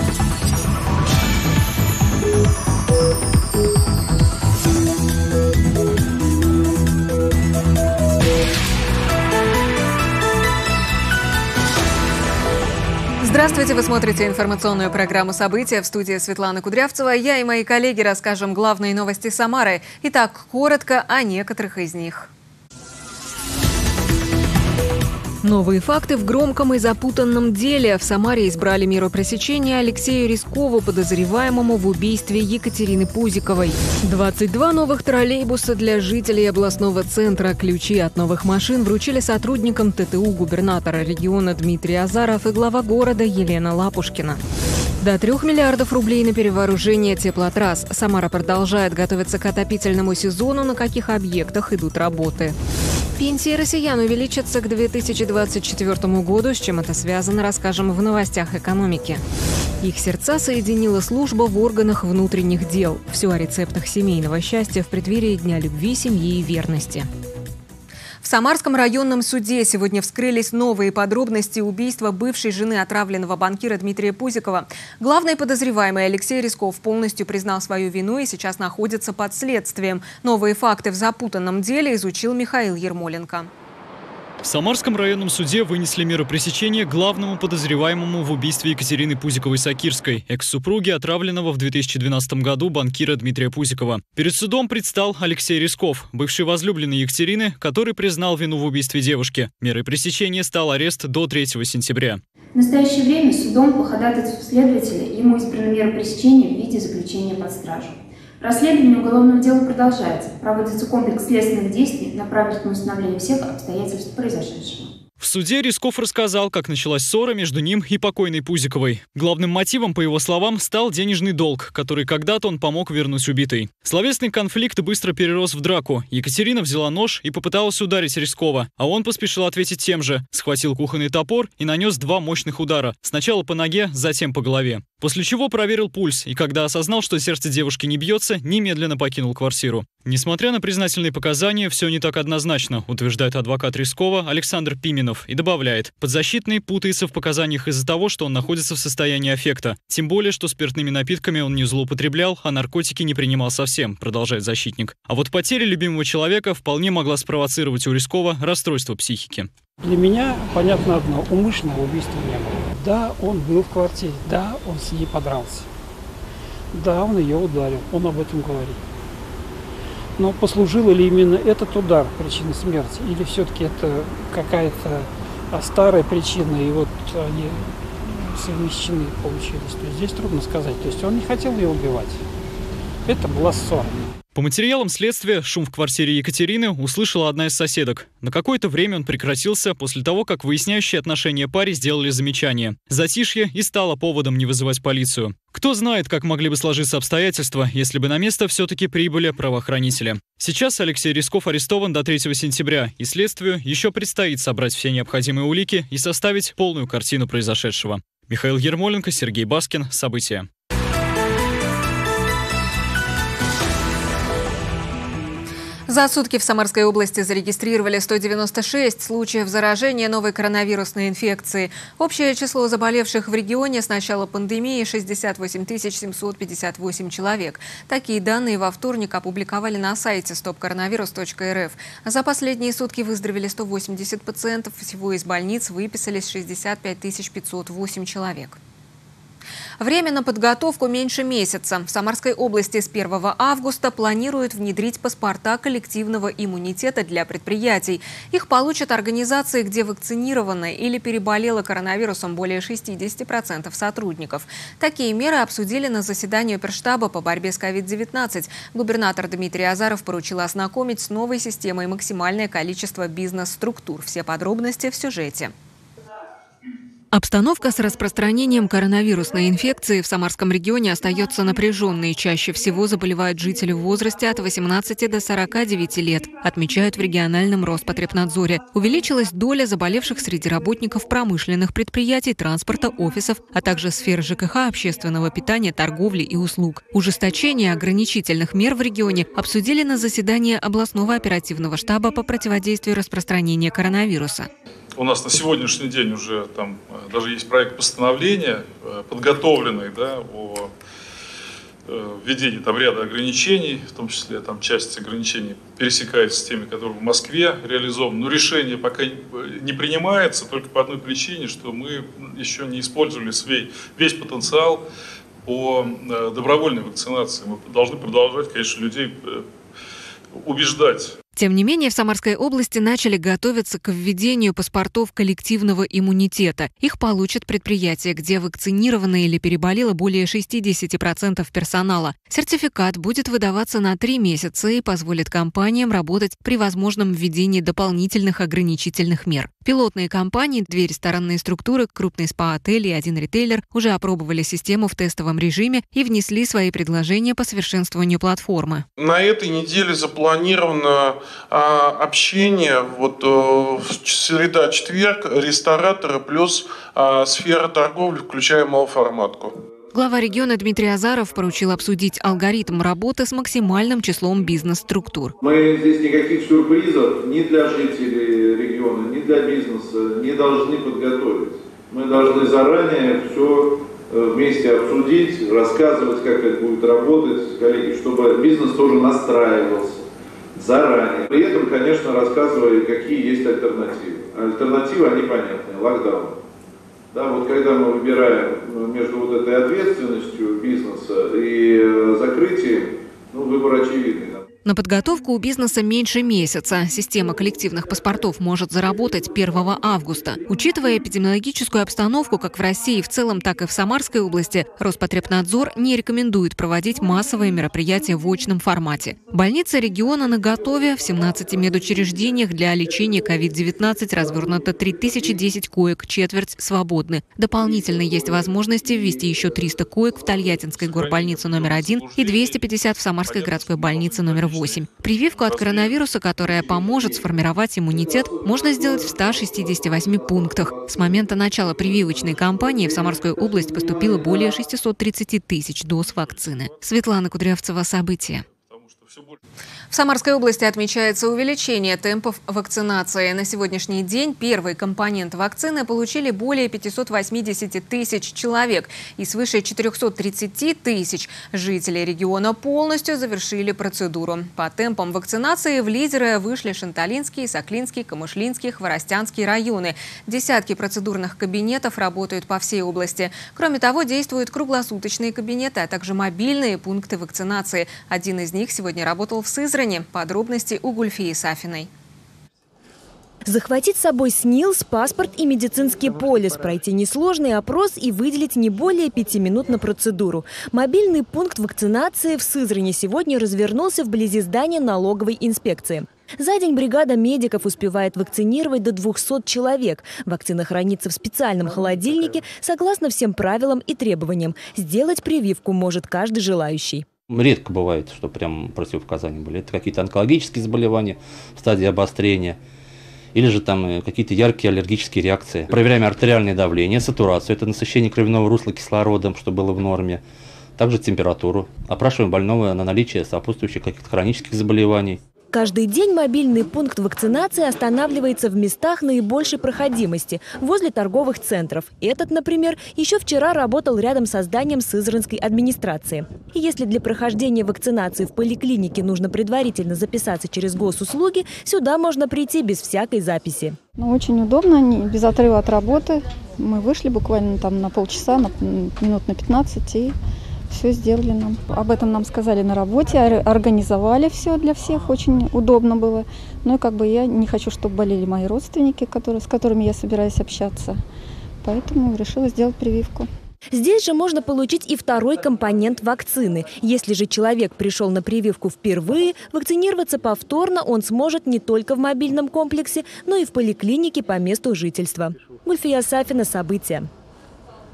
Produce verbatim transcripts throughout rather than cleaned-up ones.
Здравствуйте, вы смотрите информационную программу «События». В студии Светлана Кудрявцева. Я и мои коллеги расскажем главные новости Самары. Итак, коротко о некоторых из них. Новые факты в громком и запутанном деле. В Самаре избрали меру пресечения Алексею Рискову, подозреваемому в убийстве Екатерины Пузиковой. двадцать два новых троллейбуса для жителей областного центра. Ключи от новых машин вручили сотрудникам ТТУ губернатора региона Дмитрий Азаров и глава города Елена Лапушкина. До трех миллиардов рублей на перевооружение теплотрасс. Самара продолжает готовиться к отопительному сезону, на каких объектах идут работы. Пенсии россиян увеличатся к две тысячи двадцать четвёртому году. С чем это связано, расскажем в новостях экономики. Их сердца соединила служба в органах внутренних дел. Все о рецептах семейного счастья в преддверии Дня любви, семьи и верности. В Самарском районном суде сегодня вскрылись новые подробности убийства бывшей жены отравленного банкира Дмитрия Пузикова. Главный подозреваемый Алексей Рисков полностью признал свою вину и сейчас находится под следствием. Новые факты в запутанном деле изучил Михаил Ермоленко. В Самарском районном суде вынесли меру пресечения главному подозреваемому в убийстве Екатерины Пузиковой-Сакирской, экс-супруги отравленного в две тысячи двенадцатом году банкира Дмитрия Пузикова. Перед судом предстал Алексей Рисков, бывший возлюбленный Екатерины, который признал вину в убийстве девушки. Мерой пресечения стал арест до третьего сентября. В настоящее время судом по ходатайству следователя ему избрана мера пресечения в виде заключения под стражу. Расследование уголовного дела продолжается. Проводится комплекс следственных действий, направленных на установление всех обстоятельств произошедшего. В суде Рисков рассказал, как началась ссора между ним и покойной Пузиковой. Главным мотивом, по его словам, стал денежный долг, который когда-то он помог вернуть убитой. Словесный конфликт быстро перерос в драку. Екатерина взяла нож и попыталась ударить Рискова, а он поспешил ответить тем же. Схватил кухонный топор и нанес два мощных удара. Сначала по ноге, затем по голове. После чего проверил пульс и, когда осознал, что сердце девушки не бьется, немедленно покинул квартиру. Несмотря на признательные показания, все не так однозначно, утверждает адвокат Рискова Александр Пименов и добавляет, подзащитный путается в показаниях из-за того, что он находится в состоянии аффекта. Тем более, что спиртными напитками он не злоупотреблял, а наркотики не принимал совсем, продолжает защитник. А вот потеря любимого человека вполне могла спровоцировать у Рискова расстройство психики. Для меня понятно одно, умышленного убийства не было. Да, он был в квартире, да, он с ней подрался. Да, он ее ударил, он об этом говорит. Но послужил ли именно этот удар причиной смерти? Или все-таки это какая-то старая причина, и вот они совмещены получились? То есть здесь трудно сказать. То есть он не хотел ее убивать. Это была ссора. По материалам следствия, шум в квартире Екатерины услышала одна из соседок. На какое-то время он прекратился после того, как выясняющие отношения паре сделали замечание. Затишье и стало поводом не вызывать полицию. Кто знает, как могли бы сложиться обстоятельства, если бы на место все-таки прибыли правоохранители. Сейчас Алексей Рисков арестован до третьего сентября, и следствию еще предстоит собрать все необходимые улики и составить полную картину произошедшего. Михаил Ермоленко, Сергей Баскин. События. За сутки в Самарской области зарегистрировали сто девяносто шесть случаев заражения новой коронавирусной инфекцией. Общее число заболевших в регионе с начала пандемии – шестьдесят восемь тысяч семьсот пятьдесят восемь человек. Такие данные во вторник опубликовали на сайте стоп коронавирус точка эр эф. За последние сутки выздоровели сто восемьдесят пациентов. Всего из больниц выписались шестьдесят пять тысяч пятьсот восемь человек. Время на подготовку меньше месяца. В Самарской области с первого августа планируют внедрить паспорта коллективного иммунитета для предприятий. Их получат организации, где вакцинировано или переболело коронавирусом более шестидесяти процентов сотрудников. Такие меры обсудили на заседании оперштаба по борьбе с ковид девятнадцать. Губернатор Дмитрий Азаров поручил ознакомить с новой системой максимальное количество бизнес-структур. Все подробности в сюжете. Обстановка с распространением коронавирусной инфекции в Самарском регионе остается напряженной. Чаще всего заболевают жители в возрасте от восемнадцати до сорока девяти лет, отмечают в региональном Роспотребнадзоре. Увеличилась доля заболевших среди работников промышленных предприятий, транспорта, офисов, а также сфер ЖКХ, общественного питания, торговли и услуг. Ужесточение ограничительных мер в регионе обсудили на заседании областного оперативного штаба по противодействию распространению коронавируса. у нас на сегодняшний день уже там даже есть проект постановления, подготовленный, да, о введении там ряда ограничений, в том числе там часть ограничений пересекается с теми, которые в Москве реализованы. Но решение пока не принимается только по одной причине, что мы еще не использовали свой, весь потенциал по добровольной вакцинации. Мы должны продолжать, конечно, людей убеждать. Тем не менее, в Самарской области начали готовиться к введению паспортов коллективного иммунитета. Их получат предприятия, где вакцинировано или переболело более шестидесяти процентов персонала. Сертификат будет выдаваться на три месяца и позволит компаниям работать при возможном введении дополнительных ограничительных мер. Пилотные компании, две ресторанные структуры, крупный спа-отель и один ритейлер уже опробовали систему в тестовом режиме и внесли свои предложения по совершенствованию платформы. На этой неделе запланировано а, общение, вот в среда-четверг, рестораторы плюс а, сфера торговли, включая малоформатку. Глава региона Дмитрий Азаров поручил обсудить алгоритм работы с максимальным числом бизнес-структур. Мы здесь никаких сюрпризов ни для жителей региона, ни для бизнеса не должны подготовить. Мы должны заранее все вместе обсудить, рассказывать, как это будет работать, коллеги, чтобы бизнес тоже настраивался заранее. При этом, конечно, рассказывая, какие есть альтернативы. Альтернативы, они понятны. Локдаун. Да, вот когда мы выбираем между вот этой ответственностью бизнеса и закрытием, ну, выбор очевидный. На подготовку у бизнеса меньше месяца. Система коллективных паспортов может заработать первого августа. Учитывая эпидемиологическую обстановку как в России в целом, так и в Самарской области, Роспотребнадзор не рекомендует проводить массовые мероприятия в очном формате. Больница региона наготове. В семнадцати медучреждениях для лечения ковид девятнадцать развернуто три тысячи десять коек, четверть свободны. Дополнительно есть возможности ввести еще триста коек в Тольяттинской горбольнице номер один и двести пятьдесят в Самарской городской больнице номер восемь. Прививку от коронавируса, которая поможет сформировать иммунитет, можно сделать в ста шестидесяти восьми пунктах. С момента начала прививочной кампании в Самарскую область поступило более шестисот тридцати тысяч доз вакцины. Светлана Кудрявцева, события. В Самарской области отмечается увеличение темпов вакцинации. На сегодняшний день первый компонент вакцины получили более пятисот восьмидесяти тысяч человек. И свыше четырехсот тридцати тысяч жителей региона полностью завершили процедуру. По темпам вакцинации в лидеры вышли Шанталинский, Соклинский, Камышлинский, Хворостянский районы. Десятки процедурных кабинетов работают по всей области. Кроме того, действуют круглосуточные кабинеты, а также мобильные пункты вакцинации. Один из них сегодня работал в Сызрани. Подробности у Гульфии Сафиной. Захватить с собой СНИЛС, паспорт и медицинский полис, пройти несложный опрос и выделить не более пяти минут на процедуру. Мобильный пункт вакцинации в Сызрани сегодня развернулся вблизи здания налоговой инспекции. За день бригада медиков успевает вакцинировать до двухсот человек. Вакцина хранится в специальном холодильнике согласно всем правилам и требованиям. Сделать прививку может каждый желающий. Редко бывает, что прям противопоказания были. Это какие-то онкологические заболевания в стадии обострения, или же там какие-то яркие аллергические реакции. Проверяем артериальное давление, сатурацию, это насыщение кровяного русла кислородом, что было в норме. Также температуру. Опрашиваем больного на наличие сопутствующих каких-то хронических заболеваний. Каждый день мобильный пункт вакцинации останавливается в местах наибольшей проходимости, возле торговых центров. Этот, например, еще вчера работал рядом со зданием Сызранской администрации. И если для прохождения вакцинации в поликлинике нужно предварительно записаться через госуслуги, сюда можно прийти без всякой записи. Ну, очень удобно, без отрыва от работы. Мы вышли буквально там на полчаса, на, минут на пятнадцать и... все сделали нам. Об этом нам сказали на работе, организовали все для всех, очень удобно было. Ну и как бы я не хочу, чтобы болели мои родственники, которые, с которыми я собираюсь общаться. Поэтому решила сделать прививку. Здесь же можно получить и второй компонент вакцины. Если же человек пришел на прививку впервые, вакцинироваться повторно он сможет не только в мобильном комплексе, но и в поликлинике по месту жительства. Гульфия Сафина, события.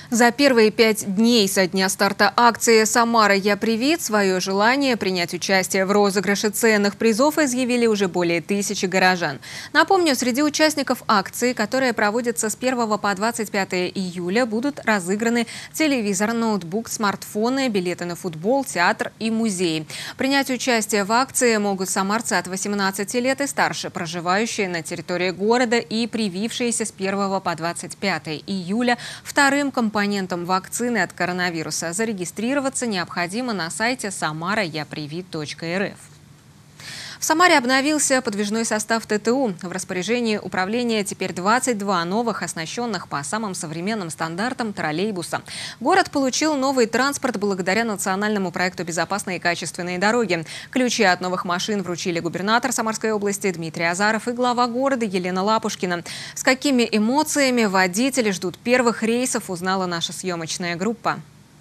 За первые пять дней со дня старта акции «Самара, я привит» свое желание принять участие в розыгрыше ценных призов изъявили уже более тысячи горожан. Напомню, среди участников акции, которая проводится с первого по двадцать пятое июля, будут разыграны телевизор, ноутбук, смартфоны, билеты на футбол, театр и музей. Принять участие в акции могут самарцы от восемнадцати лет и старше, проживающие на территории города и привившиеся с первого по двадцать пятое июля вторым компонентом Компонентам вакцины от коронавируса. Зарегистрироваться необходимо на сайте самара я привит точка эр эф. В Самаре обновился подвижной состав тэ тэ у. В распоряжении управления теперь двадцать два новых, оснащенных по самым современным стандартам троллейбуса. Город получил новый транспорт благодаря национальному проекту «Безопасные и качественные дороги». Ключи от новых машин вручили губернатор Самарской области Дмитрий Азаров и глава города Елена Лапушкина. С какими эмоциями водители ждут первых рейсов, узнала наша съемочная группа.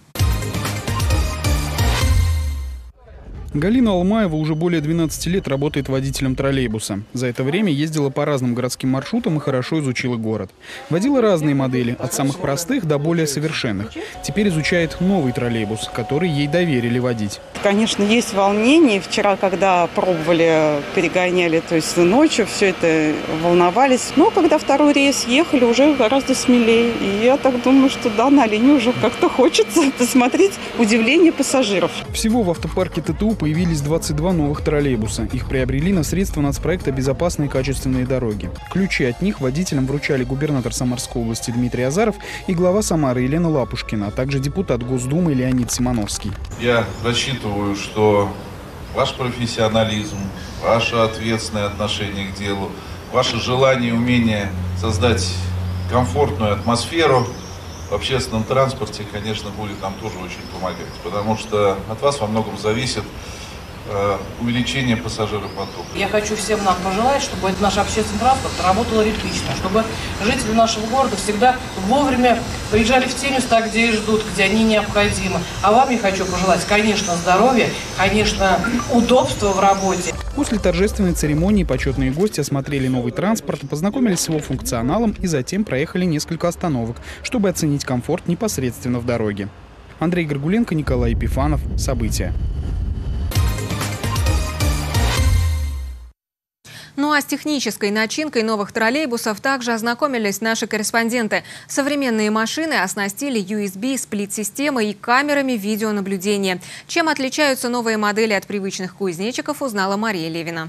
Галина Алмаева уже более двенадцати лет работает водителем троллейбуса. За это время ездила по разным городским маршрутам и хорошо изучила город. Водила разные модели, от самых простых до более совершенных. Теперь изучает новый троллейбус, который ей доверили водить. Конечно, есть волнение. Вчера, когда пробовали, перегоняли, то есть ночью, все это волновались. Но когда второй рейс ехали, уже гораздо смелее. И я так думаю, что да, на линии уже как-то хочется посмотреть удивление пассажиров. Всего в автопарке тэ тэ у появились двадцать два новых троллейбуса. Их приобрели на средства нацпроекта «Безопасные и качественные дороги». Ключи от них водителям вручали губернатор Самарской области Дмитрий Азаров и глава Самары Елена Лапушкина, а также депутат Госдумы Леонид Симоновский. Я рассчитываю, что ваш профессионализм, ваше ответственное отношение к делу, ваше желание и умение создать комфортную атмосферу в общественном транспорте, конечно, будет нам тоже очень помогать, потому что от вас во многом зависит э, увеличение пассажиропотока. Я хочу всем нам пожелать, чтобы наш общественный транспорт работал ритмично, чтобы жители нашего города всегда вовремя приезжали в те места, где их ждут, где они необходимы. А вам я хочу пожелать, конечно, здоровья, конечно, удобства в работе. После торжественной церемонии почетные гости осмотрели новый транспорт, познакомились с его функционалом и затем проехали несколько остановок, чтобы оценить комфорт непосредственно в дороге. Андрей Горгуленко, Николай Епифанов. События. Ну а с технической начинкой новых троллейбусов также ознакомились наши корреспонденты. Современные машины оснастили ю эс би сплит-системой и камерами видеонаблюдения. Чем отличаются новые модели от привычных кузнечиков, узнала Мария Левина.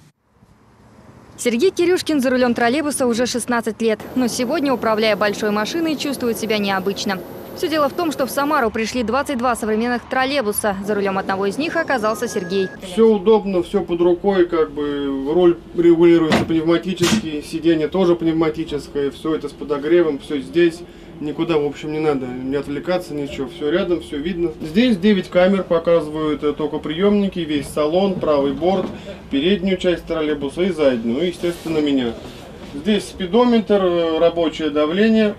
Сергей Кирюшкин за рулем троллейбуса уже шестнадцать лет, но сегодня, управляя большой машиной, чувствует себя необычно. Все дело в том, что в Самару пришли двадцать два современных троллейбуса. За рулем одного из них оказался Сергей. Все удобно, все под рукой, как бы руль регулируется пневматически, сиденье тоже пневматическое, все это с подогревом, все здесь. Никуда, в общем, не надо не отвлекаться, ничего. Все рядом, все видно. Здесь девять камер показывают токоприемники, весь салон, правый борт, переднюю часть троллейбуса и заднюю, ну и, естественно, меня. Здесь спидометр, рабочее давление,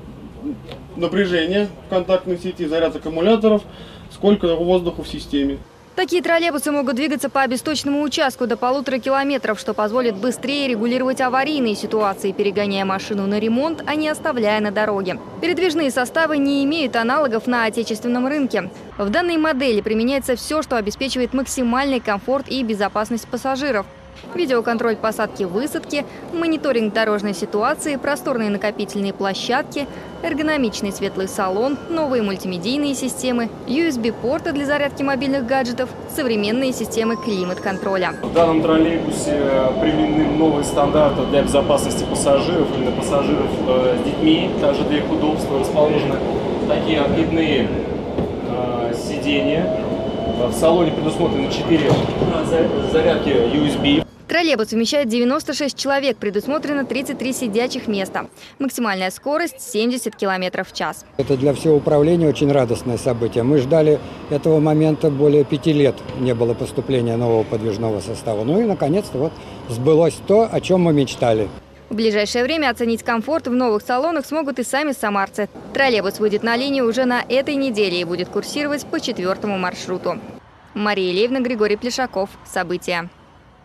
напряжение в контактной сети, заряд аккумуляторов, сколько воздуха в системе. Такие троллейбусы могут двигаться по обесточенному участку до полутора километров, что позволит быстрее регулировать аварийные ситуации, перегоняя машину на ремонт, а не оставляя на дороге. Передвижные составы не имеют аналогов на отечественном рынке. В данной модели применяется все, что обеспечивает максимальный комфорт и безопасность пассажиров. Видеоконтроль посадки-высадки, мониторинг дорожной ситуации, просторные накопительные площадки, эргономичный светлый салон, новые мультимедийные системы, ю эс би-порты для зарядки мобильных гаджетов, современные системы климат-контроля. В данном троллейбусе применены новые стандарты для безопасности пассажиров, именно пассажиров э, с детьми, также для их удобства расположены такие откидные э, сиденья. В салоне предусмотрены четыре зарядки ю эс би. Троллейбус вмещает девяносто шесть человек, предусмотрено тридцать три сидячих места. Максимальная скорость семьдесят километров в час. Это для всего управления очень радостное событие. Мы ждали этого момента более пяти лет. Не было поступления нового подвижного состава. Ну и наконец-то вот сбылось то, о чем мы мечтали. В ближайшее время оценить комфорт в новых салонах смогут и сами самарцы. Троллейбус выйдет на линию уже на этой неделе и будет курсировать по четвертому маршруту. Мария Левина, Григорий Плешаков. События.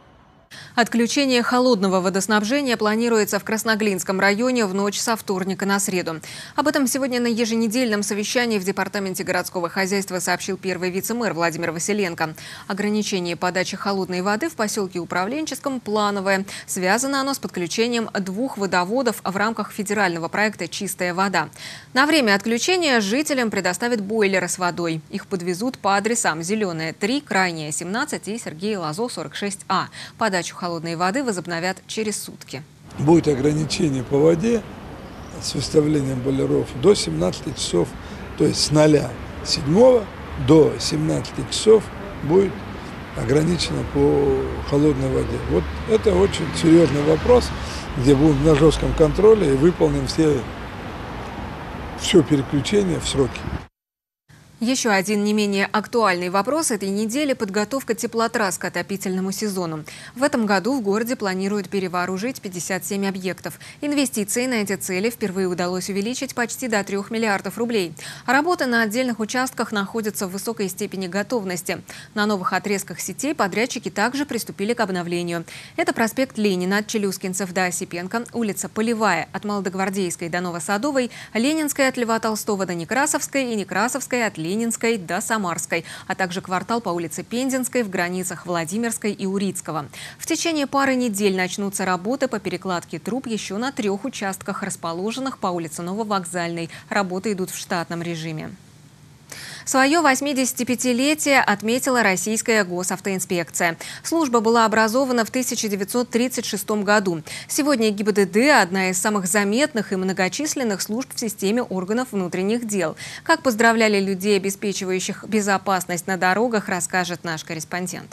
Отключение холодного водоснабжения планируется в Красноглинском районе в ночь со вторника на среду. Об этом сегодня на еженедельном совещании в Департаменте городского хозяйства сообщил первый вице-мэр Владимир Василенко. Ограничение подачи холодной воды в поселке Управленческом плановое. Связано оно с подключением двух водоводов в рамках федерального проекта «Чистая вода». На время отключения жителям предоставят бойлеры с водой. Их подвезут по адресам Зеленая три, Крайняя семнадцать и Сергея Лазо сорок шесть А. Подачу холодной воды возобновят через сутки. Будет ограничение по воде с выставлением бойлеров до семнадцати часов, то есть с ноля седьмого до семнадцати часов будет ограничено по холодной воде. Вот это очень серьезный вопрос, где будем на жестком контроле и выполним все, все переключение в сроки. Еще один не менее актуальный вопрос этой недели – подготовка теплотрасс к отопительному сезону. В этом году в городе планируют перевооружить пятьдесят семь объектов. Инвестиции на эти цели впервые удалось увеличить почти до трёх миллиардов рублей. Работы на отдельных участках находятся в высокой степени готовности. На новых отрезках сетей подрядчики также приступили к обновлению. Это проспект Ленина от Челюскинцев до Осипенко, улица Полевая от Молодогвардейской до Новосадовой, Ленинская от Льва Толстого до Некрасовской и Некрасовская от Ленинской. Ленинской до Самарской, а также квартал по улице Пензенской в границах Владимирской и Урицкого. В течение пары недель начнутся работы по перекладке труб еще на трех участках, расположенных по улице Нововокзальной. Работы идут в штатном режиме. Свое восьмидесятипятилетие отметила российская госавтоинспекция. Служба была образована в тысяча девятьсот тридцать шестом году. Сегодня ГИБДД – одна из самых заметных и многочисленных служб в системе органов внутренних дел. Как поздравляли людей, обеспечивающих безопасность на дорогах, расскажет наш корреспондент.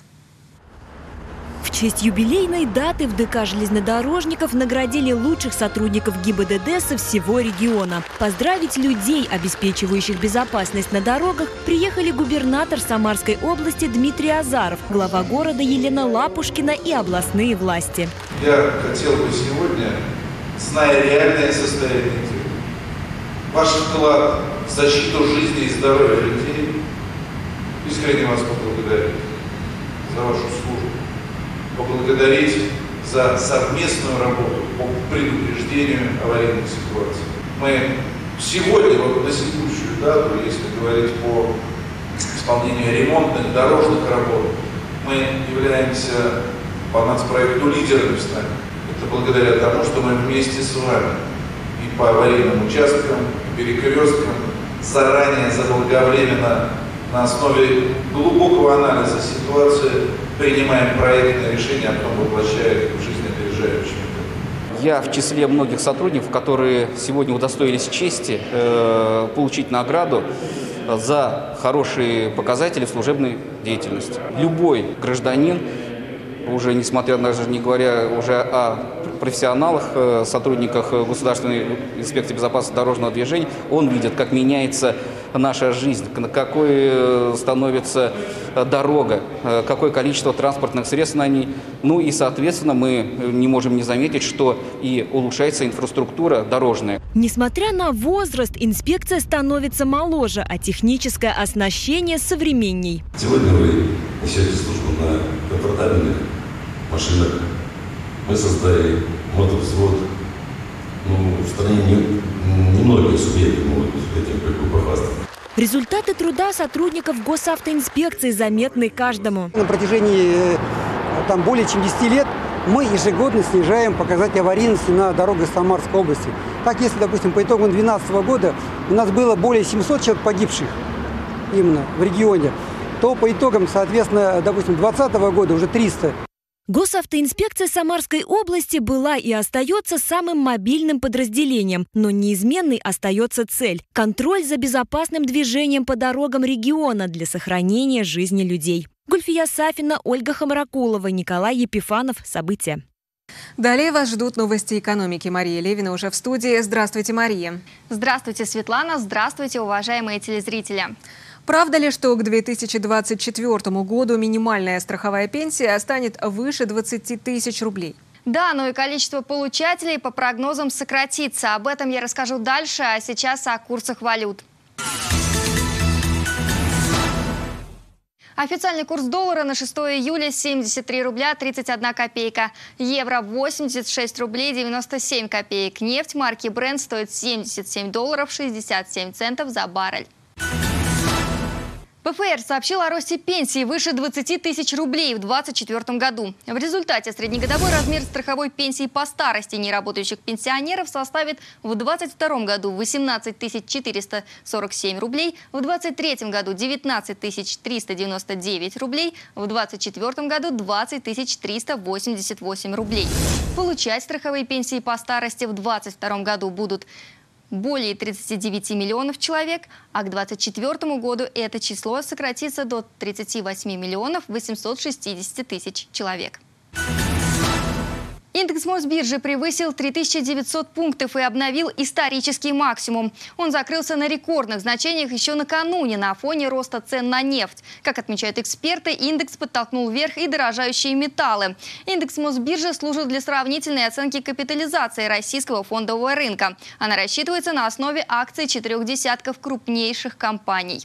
В честь юбилейной даты в ДК железнодорожников наградили лучших сотрудников ГИБДД со всего региона. Поздравить людей, обеспечивающих безопасность на дорогах, приехали губернатор Самарской области Дмитрий Азаров, глава города Елена Лапушкина и областные власти. Я хотел бы сегодня, зная реальное состояние дел, ваш вклад в защиту жизни и здоровья людей, искренне вас поблагодарить за вашу службу. Поблагодарить за совместную работу по предупреждению аварийных ситуаций. Мы сегодня, вот на текущую дату, если говорить по исполнению ремонтных дорожных работ, мы являемся по нацпроекту лидерами в стране. Это благодаря тому, что мы вместе с вами и по аварийным участкам, и перекресткам заранее, заблаговременно, на основе глубокого анализа ситуации принимаем проектные решения, а потом воплощаем их в жизнь опережающими. Я в числе многих сотрудников, которые сегодня удостоились чести э, получить награду за хорошие показатели в служебной деятельности. Любой гражданин, уже несмотря даже не говоря уже о профессионалах, сотрудниках Государственной инспекции безопасности дорожного движения, он видит, как меняется наша жизнь, какой становится дорога, какое количество транспортных средств на ней. Ну и, соответственно, мы не можем не заметить, что и улучшается инфраструктура дорожная. Несмотря на возраст, инспекция становится моложе, а техническое оснащение современней. Сегодня вы несете службу на комфортабельных машинах. Мы создали мотовзвод. Ну, в стране не, немногие субъекты могут этим как бы похвастаться. Результаты труда сотрудников госавтоинспекции заметны каждому. На протяжении там, более чем десяти лет мы ежегодно снижаем показатели аварийности на дорогах Самарской области. Так, если, допустим, по итогам две тысячи двенадцатого года у нас было более семисот человек погибших именно в регионе, то по итогам, соответственно, допустим, две тысячи двадцатого года уже триста. Госавтоинспекция Самарской области была и остается самым мобильным подразделением, но неизменной остается цель – контроль за безопасным движением по дорогам региона для сохранения жизни людей. Гульфия Сафина, Ольга Хамракулова, Николай Епифанов. События. Далее вас ждут новости экономики. Мария Левина уже в студии. Здравствуйте, Мария. Здравствуйте, Светлана. Здравствуйте, уважаемые телезрители. Правда ли, что к две тысячи двадцать четвёртому году минимальная страховая пенсия станет выше двадцати тысяч рублей? Да, но и количество получателей по прогнозам сократится. Об этом я расскажу дальше, а сейчас о курсах валют. Официальный курс доллара на шестое июля семьдесят три рубля тридцать одна копейка. Евро восемьдесят шесть рублей девяносто семь копеек. Нефть марки Brent стоит семьдесят семь долларов шестьдесят семь центов за баррель. ПФР сообщил о росте пенсии выше двадцати тысяч рублей в две тысячи двадцать четвёртом году. В результате среднегодовой размер страховой пенсии по старости неработающих пенсионеров составит в две тысячи двадцать втором году восемнадцать тысяч четыреста сорок семь рублей, в две тысячи двадцать третьем году девятнадцать тысяч триста девяносто девять рублей, в две тысячи двадцать четвёртом году двадцать тысяч триста восемьдесят восемь рублей. Получать страховые пенсии по старости в две тысячи двадцать втором году будут более тридцати девяти миллионов человек, а к две тысячи двадцать четвёртому году это число сократится до тридцати восьми миллионов восьмисот шестидесяти тысяч человек. Индекс Мосбиржи превысил три тысячи девятьсот пунктов и обновил исторический максимум. Он закрылся на рекордных значениях еще накануне на фоне роста цен на нефть. Как отмечают эксперты, индекс подтолкнул вверх и дорожающие металлы. Индекс Мосбиржи служит для сравнительной оценки капитализации российского фондового рынка. Она рассчитывается на основе акций четырех десятков крупнейших компаний.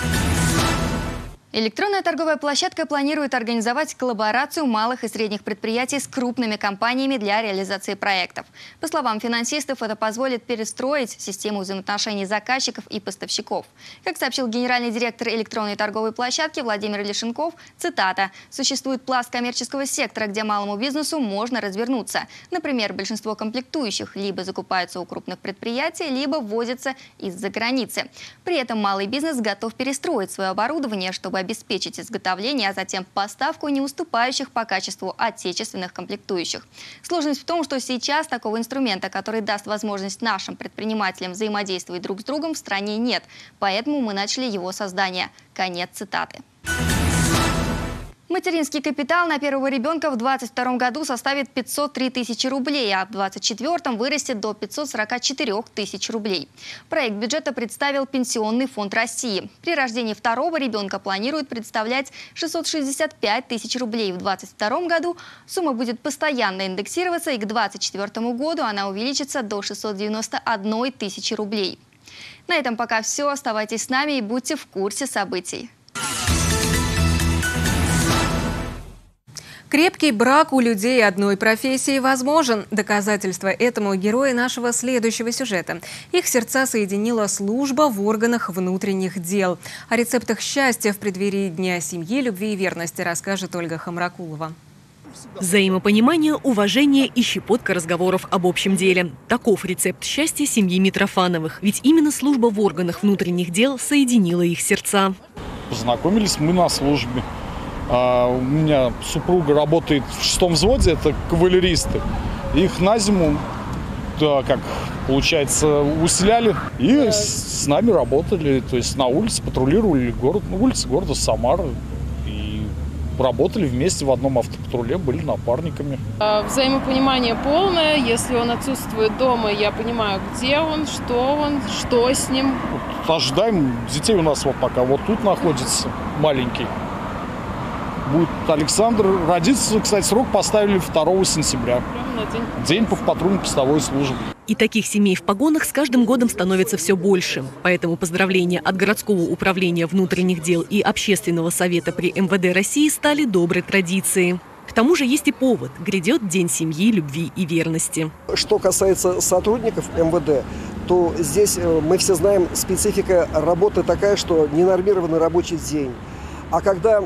Электронная торговая площадка планирует организовать коллаборацию малых и средних предприятий с крупными компаниями для реализации проектов. По словам финансистов, это позволит перестроить систему взаимоотношений заказчиков и поставщиков. Как сообщил генеральный директор электронной торговой площадки Владимир Лешенков, цитата: «Существует пласт коммерческого сектора, где малому бизнесу можно развернуться. Например, большинство комплектующих либо закупаются у крупных предприятий, либо ввозятся из-за границы. При этом малый бизнес готов перестроить свое оборудование, чтобы обеспечить изготовление, а затем поставку не уступающих по качеству отечественных комплектующих. Сложность в том, что сейчас такого инструмента, который даст возможность нашим предпринимателям взаимодействовать друг с другом, в стране нет. Поэтому мы начали его создание». Конец цитаты. Материнский капитал на первого ребенка в две тысячи двадцать втором году составит пятьсот три тысячи рублей, а в две тысячи двадцать четвёртом вырастет до пятисот сорока четырёх тысяч рублей. Проект бюджета представил Пенсионный фонд России. При рождении второго ребенка планируют представлять шестьсот шестьдесят пять тысяч рублей. В две тысячи двадцать втором году сумма будет постоянно индексироваться, и к две тысячи двадцать четвёртому году она увеличится до шестисот девяноста одной тысячи рублей. На этом пока все. Оставайтесь с нами и будьте в курсе событий. Крепкий брак у людей одной профессии возможен. Доказательство этому герои нашего следующего сюжета. Их сердца соединила служба в органах внутренних дел. О рецептах счастья в преддверии Дня семьи, любви и верности расскажет Ольга Хамракулова. Взаимопонимание, уважение и щепотка разговоров об общем деле. Таков рецепт счастья семьи Митрофановых. Ведь именно служба в органах внутренних дел соединила их сердца. Познакомились мы на службе. А у меня супруга работает в шестом взводе, это кавалеристы. Их на зиму, да, как получается, усиляли и с, с нами работали. То есть на улице патрулировали город, на улице города Самара. И работали вместе в одном автопатруле, были напарниками. Взаимопонимание полное. Если он отсутствует дома, я понимаю, где он, что он, что с ним. Вот ожидаем детей у нас вот пока вот тут находится маленький. Будет Александр родиться, кстати, срок поставили второго сентября. День. День по патрульно-постовой службе. И таких семей в погонах с каждым годом становится все больше. Поэтому поздравления от городского управления внутренних дел и общественного совета при эм вэ дэ России стали доброй традицией. К тому же есть и повод. Грядет День семьи, любви и верности. Что касается сотрудников эм вэ дэ, то здесь мы все знаем, специфика работы такая, что ненормированный рабочий день. А когда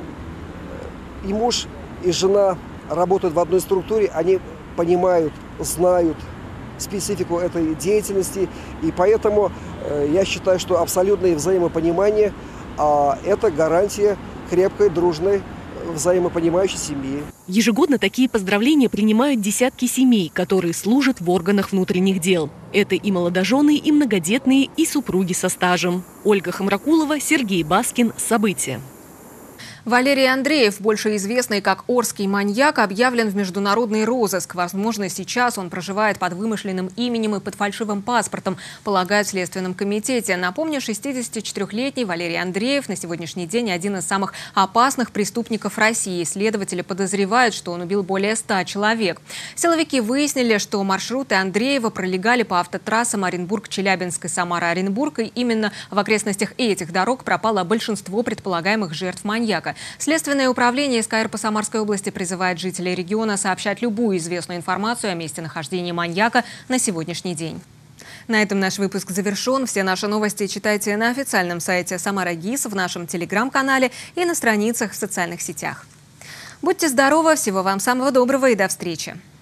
и муж, и жена работают в одной структуре, они понимают, знают специфику этой деятельности. И поэтому э, я считаю, что абсолютное взаимопонимание а это гарантия крепкой, дружной, взаимопонимающей семьи. Ежегодно такие поздравления принимают десятки семей, которые служат в органах внутренних дел. Это и молодожены, и многодетные, и супруги со стажем. Ольга Хамракулова, Сергей Баскин. События. Валерий Андреев, больше известный как Орский маньяк, объявлен в международный розыск. Возможно, сейчас он проживает под вымышленным именем и под фальшивым паспортом, полагают в Следственном комитете. Напомню, шестидесятичетырёхлетний Валерий Андреев на сегодняшний день один из самых опасных преступников России. Следователи подозревают, что он убил более ста человек. Силовики выяснили, что маршруты Андреева пролегали по автотрассам Оренбург-Челябинск и Самара-Оренбург, и именно в окрестностях этих дорог пропало большинство предполагаемых жертв маньяка. маньяка. Следственное управление СКР по Самарской области призывает жителей региона сообщать любую известную информацию о месте нахождения маньяка на сегодняшний день. На этом наш выпуск завершен. Все наши новости читайте на официальном сайте Самара ГИС, в нашем телеграм-канале и на страницах в социальных сетях. Будьте здоровы, всего вам самого доброго и до встречи!